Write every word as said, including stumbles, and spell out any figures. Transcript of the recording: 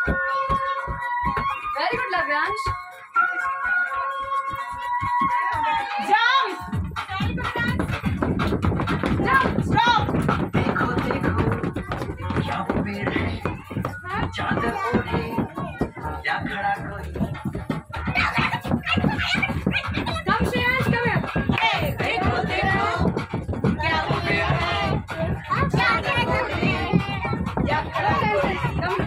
Very good, Lavyansh. Jump. Jump. Stop. देखो देखो क्या वो पेड़ है चादर ओढ़े या खड़ा कोई Come, Shreyansh, come here. Hey, देखो देखो क्या वो पेड़ है चादर ओढ़े या खड़ा कोई। Come.